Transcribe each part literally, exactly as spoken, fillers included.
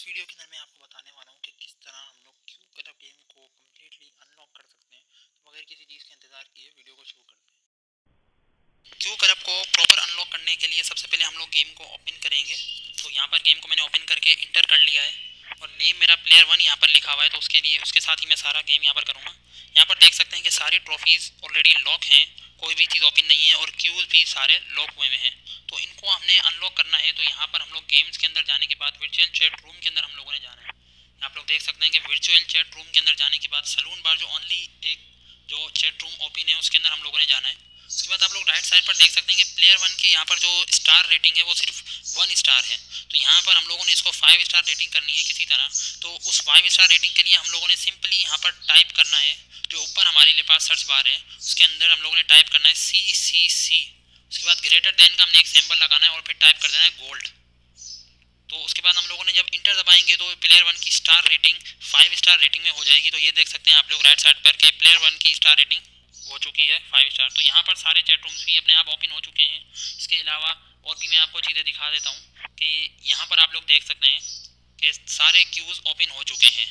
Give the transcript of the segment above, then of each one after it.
इस वीडियो के अंदर मैं आपको बताने वाला हूँ कि किस तरह हम लोग क्यू कलर गेम को कम्प्लीटली अनलॉक कर सकते हैं। तो बगैर किसी चीज़ के इंतजार किए वीडियो को शुरू करते हैं। क्यू कलर को प्रॉपर अनलॉक करने के लिए सबसे पहले हम लोग गेम को ओपन करेंगे। तो यहाँ पर गेम को मैंने ओपन करके इंटर कर लिया है और नेम मेरा प्लेयर वन यहाँ पर लिखा हुआ है, तो उसके लिए उसके साथ ही मैं सारा गेम यहाँ पर करूँगा। यहाँ पर देख सकते हैं कि सारी ट्रॉफीज़ ऑलरेडी लॉक हैं, कोई भी चीज़ ओपन नहीं है और क्यूज भी सारे लॉक हुए हुए हैं। तो इनको हमने अनलॉक करना है। तो यहाँ पर हम लोग गेम्स के अंदर जाने के बाद वर्चुअल चैट रूम के अंदर हम लोगों ने जाना है। आप लोग देख सकते हैं कि वर्चुअल चैट रूम के अंदर जाने के बाद सलून बार जो ओनली एक जो चैट रूम ओपन है उसके अंदर हम लोगों ने जाना है। उसके बाद आप लोग राइट साइड पर देख सकते हैं कि प्लेयर वन के यहाँ पर जो स्टार रेटिंग है वो सिर्फ वन स्टार है। तो यहाँ पर हम लोगों ने इसको फाइव स्टार रेटिंग करनी है किसी तरह। तो उस फाइव स्टार रेटिंग के लिए हम लोगों ने सिंपली यहाँ पर टाइप करना है, जो ऊपर हमारे लिए पास सर्च बार है उसके अंदर हम लोगों ने टाइप करना है सी सी सी। उसके बाद ग्रेटर देन का हमने एक सिंबल लगाना है और फिर टाइप कर देना है गोल्ड। तो उसके बाद हम लोगों ने जब इंटर दबाएंगे तो प्लेयर वन की star rating five star rating में हो जाएगी। तो ये देख सकते हैं आप लोग राइट साइड पर कि प्लेयर वन की स्टार रेटिंग हो चुकी है फाइव स्टार। तो यहाँ पर सारे चैट रूम्स भी अपने आप ओपन हो चुके हैं। इसके अलावा और भी मैं आपको चीज़ें दिखा देता हूँ कि यहाँ पर आप लोग देख सकते हैं कि सारे क्यूज ओपन हो चुके हैं।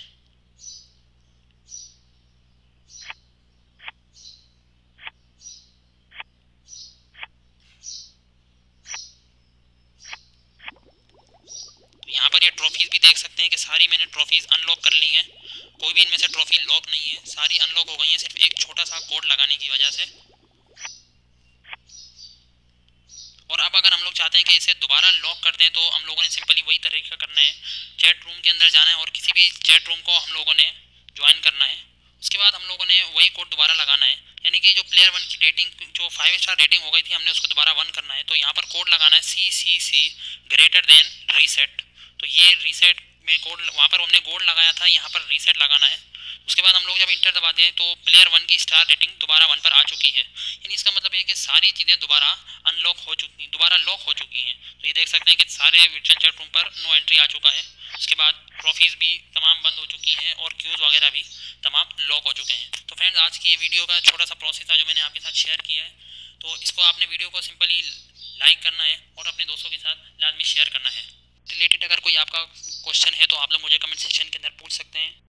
यहाँ पर ये ट्रॉफीज भी देख सकते हैं कि सारी मैंने ट्रॉफीज अनलॉक कर ली हैं। कोई भी इनमें से ट्रॉफी लॉक नहीं है, सारी अनलॉक हो गई हैं सिर्फ एक छोटा सा कोड लगाने की वजह से। और अब अगर हम लोग चाहते हैं कि इसे दोबारा लॉक कर दें तो हम लोगों ने सिंपली वही तरीका करना है, चैट रूम के अंदर जाना है और किसी भी चैट रूम को हम लोगों ने ज्वाइन करना है। उसके बाद हम लोगों ने वही कोड दोबारा लगाना है, यानी कि जो प्लेयर वन की रेटिंग जो फाइव स्टार रेटिंग हो गई थी हमने उसको दोबारा वन करना है। तो यहाँ पर कोड लगाना है C C C greater than reset. तो ये रीसेट में कोड वहाँ पर हमने कोड लगाया था, यहाँ पर रीसेट लगाना है। उसके बाद हम लोग जब इंटर दबाते हैं तो प्लेयर वन की स्टार रेटिंग दोबारा वन पर आ चुकी है। यानी इसका मतलब है कि सारी चीज़ें दोबारा अनलॉक हो चुकी दोबारा लॉक हो चुकी हैं। तो ये देख सकते हैं कि सारे वर्चुअल चैट रूम पर नो एंट्री आ चुका है। उसके बाद ट्रॉफीज़ भी तमाम बंद हो चुकी हैं और क्यूज़ वगैरह भी तमाम लॉक हो चुके हैं। तो फ्रेंड्स, आज की ये वीडियो का छोटा सा प्रोसेस था जो मैंने आपके साथ शेयर किया है। तो इसको आपने वीडियो को सिंपली लाइक करना है और अपने दोस्तों के साथ लाजमी शेयर करना है। रिलेटेड अगर कोई आपका क्वेश्चन है तो आप लोग मुझे कमेंट सेक्शन के अंदर पूछ सकते हैं।